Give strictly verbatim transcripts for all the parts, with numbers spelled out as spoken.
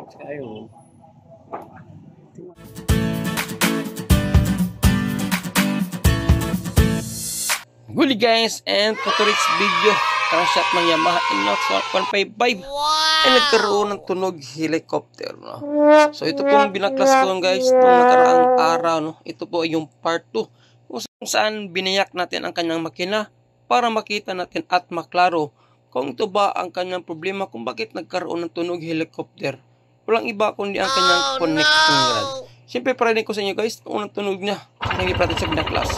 Kayo. Good guys, and for today's video, crash ng Yamaha Inox one fifty-five ay nagkaroon ng tunog helicopter, no? So ito pong binaklas ko guys nung nakaraang araw, no? Ito po ay yung part two kung saan binayak natin ang kanyang makina para makita natin at maklaro kung ito ba ang kanyang problema kung bakit nagkaroon ng tunog helicopter. Walang iba kundi ang kanyang connecting rod. Siyempre parinig ko sa inyo guys, ang unang tunog niya, hindi pa natin sa binaklas.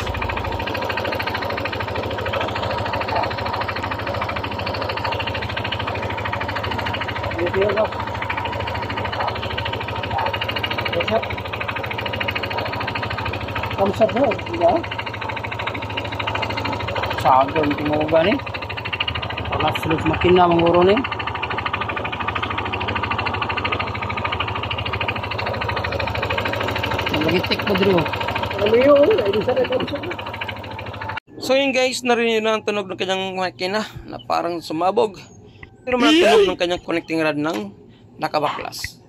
Thumbs up mo, diba? Sabi, hindi mo ba ni? Palas sulit makina manguro ni. Nalagitik mo dito. Ano yun? So yun guys, narinig na ang tunog ng kanyang makina na parang sumabog. Pero man ang tunog ng kanyang connecting rod ng nakabaklas.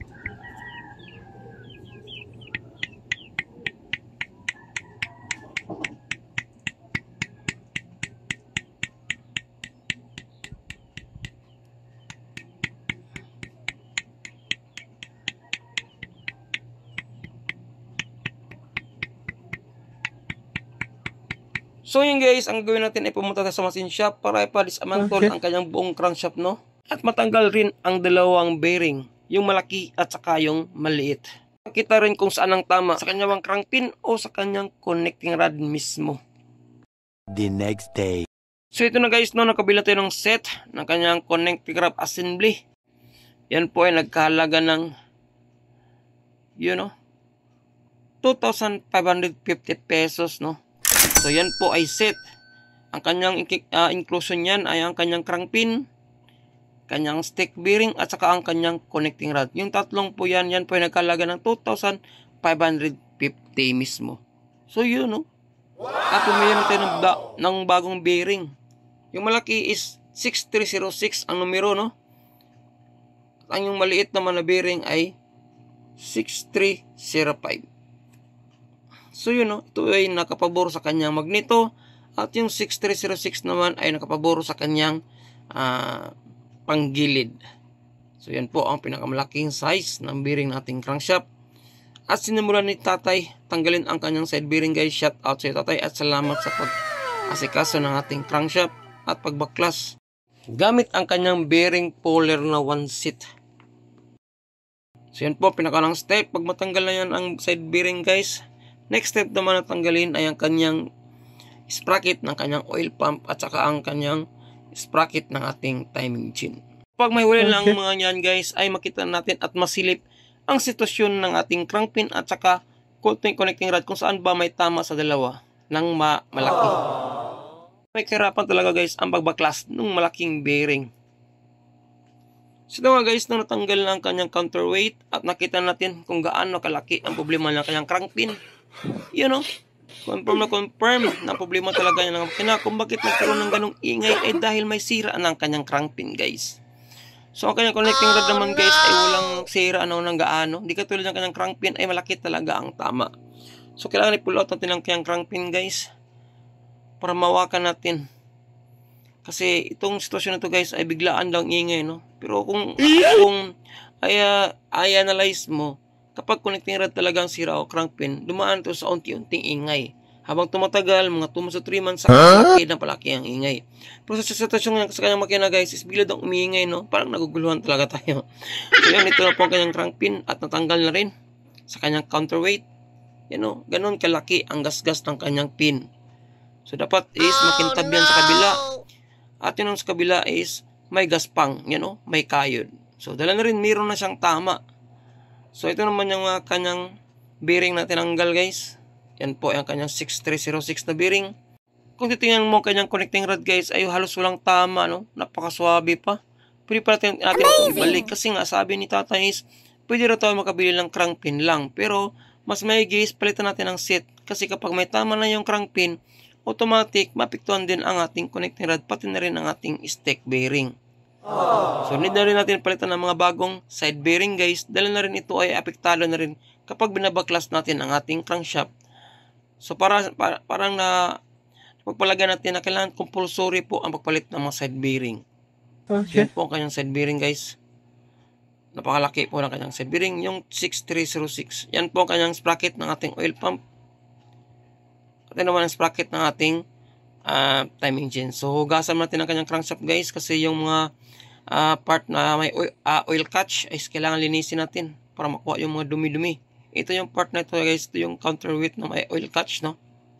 So yun guys, ang gawin natin ay pumunta sa machine shop para ipa-dismantle okay. ang kanyang buong crankshaft, no? At matanggal rin ang dalawang bearing, yung malaki at saka yung maliit. Makita rin kung saan ang tama, sa kanyang crank pin o sa kanyang connecting rod mismo. The next day. So ito na guys, no, nakabila tayo ng set ng kanyang connecting rod assembly. Yan po ay nagkahalaga ng, you know, two thousand five hundred fifty pesos, no? So yan po ay set. Ang kanyang uh, inclusion yan ay ang kanyang crank pin, kanyang stick bearing at saka ang kanyang connecting rod. Yung tatlong po yan, yan po ay nagkalaga ng two thousand five hundred fifty mismo. So yun, no? At pumili natin ng, ng bagong bearing. Yung malaki is six three zero six ang numero, no? At ang yung maliit naman na bearing ay six three zero five. So yun, no? Ito ay nakapabor sa kanyang magneto. At yung six three zero six naman ay nakapabor sa kanyang uh, panggilid. So yan po ang pinakamalaking size ng bearing nating crankshaft. At sinimulan ni tatay tanggalin ang kanyang side bearing guys. Shout out sa tatay at salamat sa pag-asikaso ng ating crankshaft at pagbaklas gamit ang kanyang bearing puller na one seat. So yan po pinakalang step. Pag matanggal na yan ang side bearing guys, next step naman na tanggalin ay ang kanyang sprocket ng kanyang oil pump at saka ang kanyang sprocket ng ating timing chain. Pag may huli lang okay. mga yan guys ay makita natin at masilip ang sitwasyon ng ating crank pin at saka connecting rod kung saan ba may tama sa dalawa ng ma malaki. May kahirapan talaga guys ang pagbaklas ng malaking bearing. So nga guys, nung natanggal na ang kanyang counterweight at nakita natin kung gaano kalaki ang problema ng kanyang crank pin, you know, confirm na confirm na problema talaga niya ng makina. Kung bakit nagkaroon ng ganong ingay ay dahil may sira ng kanyang crank pin guys. So ang kanyang connecting rod naman guys ay walang sira ano ng gaano. Hindi katulad ng kanyang crank pin ay malaki talaga ang tama. So kailangan i-pull out natin ang kanyang crank pin guys para mawakan natin. Kasi itong sitwasyon na to guys ay biglaan lang ingay, no? Pero kung kung ay, uh, ay analyze mo, kapag connecting rod talagang sira o crank pin, dumaan to sa unti-unting ingay. Habang tumatagal, mga two months to three months, sa palaki na palaki ang ingay. Pero sa sitwasyon sa kanyang makina guys, is bigla daw umiingay, no? Parang naguguluhan talaga tayo. So yan, ito na po ang kanyang crank pin at natanggal na rin sa kanyang counterweight. Yan, no? Ganun kalaki ang gasgas ng kanyang pin. So dapat is makintab yan sa kabila. At yun sa kabila is may gaspang, you know, may kayod. So dala na rin, mayroon na siyang tama. So ito naman yung uh, kanyang bearing na tinanggal guys. Yan po yung kanyang six three zero six na bearing. Kung titingnan mo kanyang connecting rod guys ay halos walang tama, no? Napakaswabe pa. Pwede pa natin, natin itong ibalik. Kasi nga sabi ni tatay is pwede rin tayo makabili ng crank pin lang. Pero mas may guys, palitan natin ang set. Kasi kapag may tama na yung crank pin, automatic mapiktuan din ang ating connecting rod pati na rin ang ating stick bearing. So need na rin natin palitan ng mga bagong side bearing guys. Dahil na rin ito ay apektado na rin kapag binabaklas natin ang ating crankshaft. So para, para parang na pagpalagyan natin na kailangan compulsory po ang pagpalit ng mga side bearing. Okay. Yan po ang kanyang side bearing guys. Napakalaki po ng kanyang side bearing. Yung six three zero six. Yan po ang kanyang sprocket ng ating oil pump. At yan naman ang sprocket ng ating uh, time engine. So hugasan natin ang kanyang crankshaft guys. Kasi yung mga uh, part na may oil, uh, oil catch ay kailangan linisin natin para makuha yung mga dumi-dumi. Ito yung part na ito guys. Ito yung counterweight na may oil catch, no?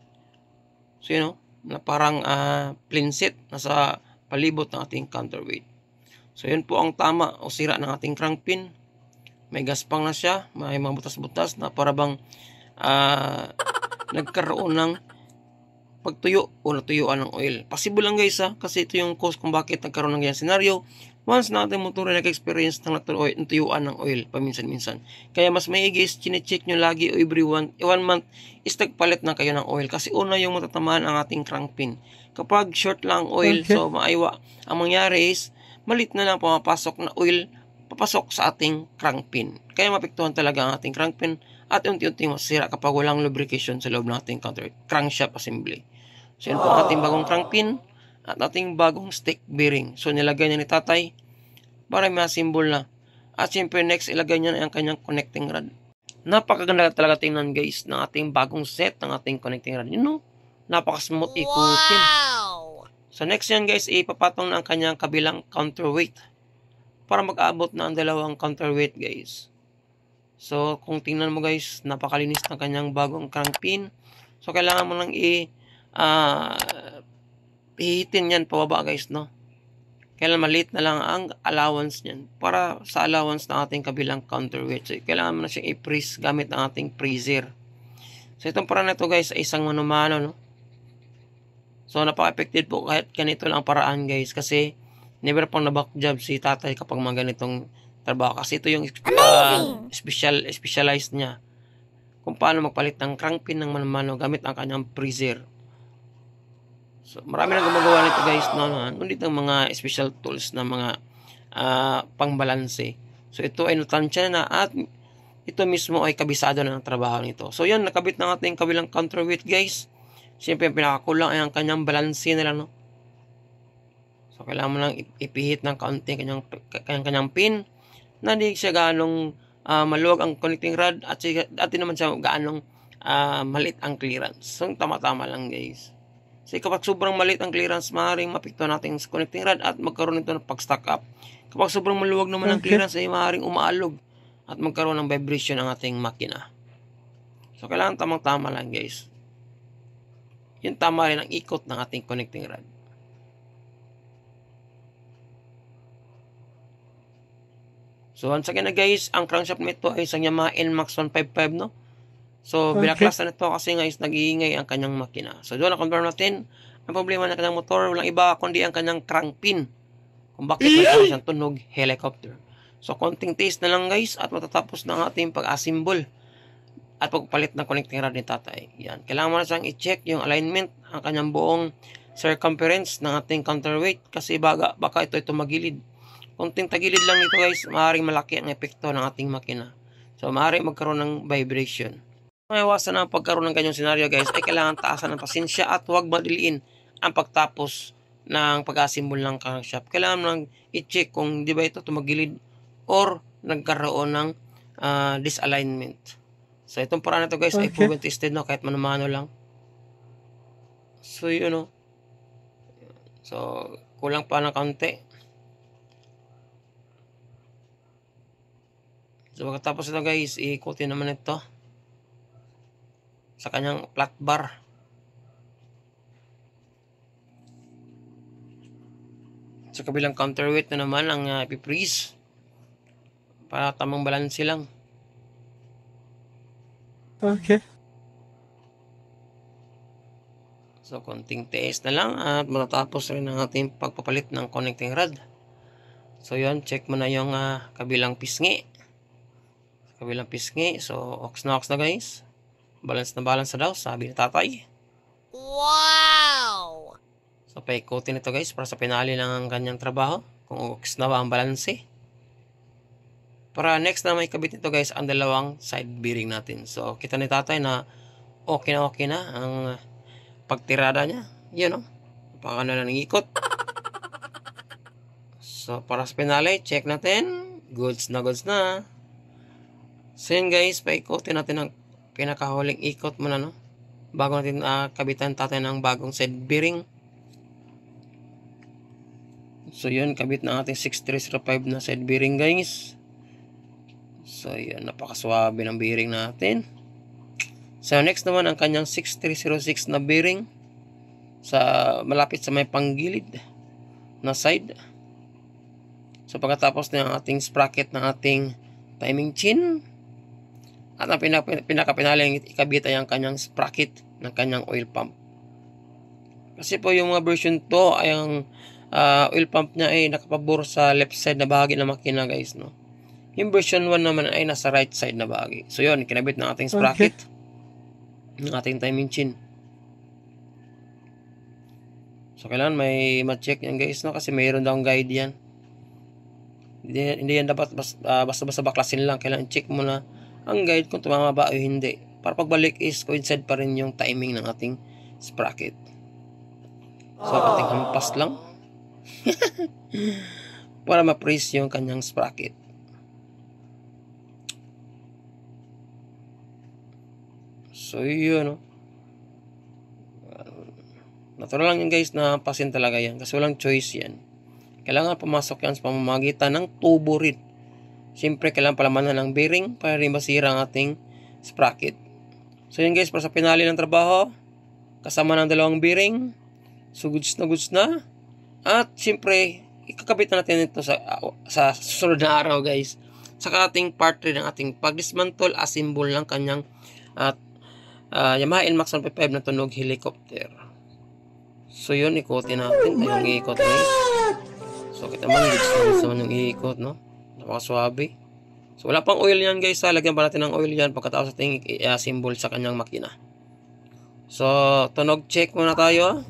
So yun, no? Na parang uh, plain set. Nasa palibot ng ating counterweight. So yun po ang tama o sira ng ating crank pin. May gaspang na siya. May mga butas-butas na para bang uh, nagkaroon ng pagtuyo o natuyuan ng oil. Possible lang guys ha. Kasi ito yung cause kung bakit nagkaroon ng ganyan scenario. Once na ating motor ay nag-experience ng natuyuan ng oil paminsan-minsan. Kaya mas maigi is chine-check nyo lagi o every one, one month is tagpalit na kayo ng oil. Kasi una yung matatamaan ang ating crank pin. Kapag short lang oil, okay, so maaywa. Ang mangyari is malit na lang pumapasok na oil papasok sa ating crank pin. Kaya mapektuhan talaga ang ating crank pin at unti-unti masira kapag walang lubrication sa loob ng ating counter crankshaft assembly. So yun po ang ating bagong crank pin at ating bagong stick bearing. So nilagay niya ni tatay para may symbol na. At siyempre next ilagay niya na ang kanyang connecting rod. Napakaganda talaga tingnan guys ng ating bagong set ng ating connecting rod. You know, napaka-smooth ikutin. Wow! So next yan guys, ipapatong na ang kanyang kabilang counterweight para mag-aabot na ang dalawang counterweight guys. So kung tingnan mo guys, napakalinis ng kanyang bagong crank pin. So kailangan mo lang i uh, pihitin yan pababa guys, no? Kailangan maliit na lang ang allowance niyan para sa allowance ng ating kabilang counterweight. So kailangan mo na siyang i-freeze gamit ang ating freezer. So itong paraan na ito guys ay isang manumano, no? So, napaka-effective po kahit ganito lang paraan guys. Kasi, never pang naback job si tatay kapag mga ganitong trabaho. Kasi ito yung uh, special, specialized niya. Kung paano magpalit ng crank pin ng manumano gamit ang kanyang freezer. So, marami nang gumagawa nito guys. No, no, ngunit ang mga special tools na mga uh, pangbalanse. So, ito ay natansya na at ito mismo ay kabisado na ng trabaho nito. So, yan, nakabit ng ating kabilang counterweight guys. Siyempre, yung pinakakulang ay ang kanyang balanse nila, no? So, kailangan mo lang ipihit ng kaunti kanyang, kanyang, kanyang pin na hindi siya ganong uh, maluwag ang connecting rod at, at di naman siya ganong uh, malit ang clearance. So, tama-tama lang, guys. Kasi kapag sobrang malit ang clearance, maaaring mapikto natin sa connecting rod at magkaroon nito ng pag-stack up. Kapag sobrang maluwag naman ang clearance, ay maaaring umaalog at magkaroon ng vibration ang ating makina. So, kailangan tamang-tama lang, guys. Yung tama rin ang ikot ng ating connecting rod. So once again na guys, ang crankshaft nito ay isang Yamaha N MAX one fifty-five, no? So okay, binaklas na nito kasi guys nag-iingay ang kanyang makina. So doon na-confirm natin ang problema ng kanyang motor, walang iba kundi ang kanyang crank pin. Kung bakit mayroon siyang tunog helicopter. So konting taste na lang guys at matatapos na ang ating pag-assemble at pagpalit ng connecting rod ni tatay. Yan. Kailangan mo na siyang i-check yung alignment, ang kanyang buong circumference ng ating counterweight kasi baga, baka ito ito magilid. Kunting tagilid lang nito guys, maaaring malaki ang epekto ng ating makina. So maaaring magkaroon ng vibration. Maiwasan ang pagkaroon ng ganyang senaryo guys ay kailangan taasan ng pasensya at huwag madiliin ang pagtapos ng pag-assemble ng crankshaft. Kailangan mo lang i-check kung di ba ito tumagilid or nagkaroon ng uh, disalignment. So, itong paraan na ito guys, okay, ay proven tested, no? Kahit manumano lang. So, yun, no? So, kulang pa ng kaunti. So, pagkatapos ito guys, iikutin naman ito sa kanyang flat bar. Sa kabilang counterweight na naman ang uh, ipiprease para tamang balanse lang. Okay. So, konting tiis na lang at matatapos rin ang ating pagpapalit ng connecting rod. So, yun. Check mo na yung uh, kabilang pisngi. Kabilang pisngi. So, ox na ox na guys. Balance na balance na daw, sabi ni tatay. Wow! So, paikutin ito guys para sa pinali lang ang kanyang trabaho. kung okay na ba ang balanse. Para next na may kabit nito guys, ang dalawang side bearing natin. So, kita ni tatay na okay na okay na ang pagtirada niya. Yun, no? Napakano na ng ikot. So, para sa pinali, check natin. Goods na goods na. So, yun guys, paikotin natin ang pinakahuling ikot muna, no? Bago natin uh, kabitan tatay ng bagong side bearing. So, yun, kabit na ating six three zero five na side bearing guys. So, yun, napakaswabe ng bearing natin. So, next naman ang kanyang six three zero six na bearing sa malapit sa may panggilid na side. So, pagkatapos na ang ating sprocket ng ating timing chain at ang pinakapinaling ikabit ay ang kanyang sprocket ng kanyang oil pump. Kasi po yung mga version to ay ang uh, oil pump niya ay nakapabor sa left side na bahagi ng makina guys, no? Yung version one naman ay nasa right side na bahagi. So yun, kinabit ng ating sprocket okay. ng ating timing chain. So kailangan may ma-check yan guys, no? Kasi mayroon daw guide yan. Hindi, hindi yan dapat basta-basta uh, baklasin lang. Kailangan check mo na ang guide kung tumama ba o hindi. Para pagbalik is coincide pa rin yung timing ng ating sprocket. So ating hampas lang. Para ma-press yung kanyang sprocket. So yun, no? Natural lang yan guys na pasin talaga yan. Kasi walang choice yan. Kailangan pumasok yan sa pamamagitan ng tubo rin. Siyempre kailangan palamanan ng bearing para rin masira ang ating sprocket. So yun guys, para sa pinali ng trabaho, kasama ng dalawang bearing. So goods na goods na. At siyempre, ikakabit na natin ito sa, uh, sa susunod na araw guys. Sa ating part rin ng ating pag-dismantle, assemble ng kanyang at uh, Yamaha N MAX one fifty-five na tunog helicopter. So yun, ikotin natin. Tayo yung iikot guys. So kita man, goods na goods naman yung iikot, no? Napakaswabe. So wala pang oil yan guys. Lagyan pa natin ng oil yan pagkatapos ating i-assemble sa kanyang makina. So tunog check muna tayo.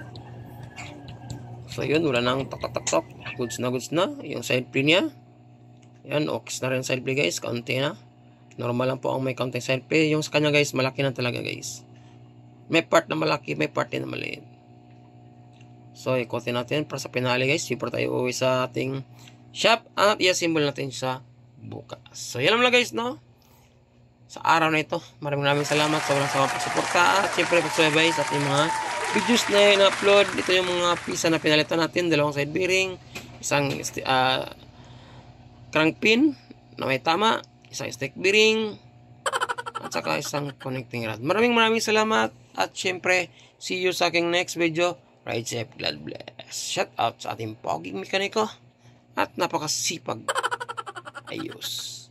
So yun, wala nang tok-tok-tok. Goods na goods na. Yung side plate niya. Yan, okay na rin side plate guys. Kaunti na. Normal lang po ang may kaunting side plate. Yung sa kanya guys, malaki na talaga guys. May part na malaki, may part din na maliit. So ikotin natin para sa pinali guys. Siyempre tayo uwi sa ating shop at i-assemble natin sa bukas. So yan lang guys, no? Sa araw na ito, maraming maraming salamat sa walang sawang pagsuporta at siyempre pagsubaybay sa ating mga videos na in-upload. Ito yung mga pisa na pinalitan natin, dalawang side bearing, isang uh, crank pin na may tama, isang stick bearing, at saka isang connecting rod. Maraming maraming salamat at siyempre see you sa aking next video. Ride safe, God bless. Shout out sa ating poging mekaniko at napakasipag. Ayos.